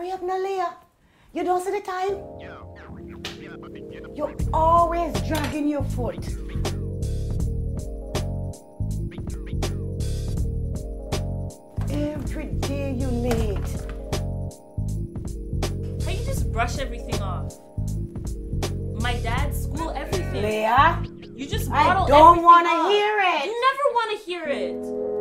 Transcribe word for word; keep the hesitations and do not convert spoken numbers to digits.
Hurry up now, Leah. You don't see the time? You're always dragging your foot. Every day you late. Can you just brush everything off? My dad, school, everything. Leah, You just I bottle don't everything want to up. hear it. You never want to hear it.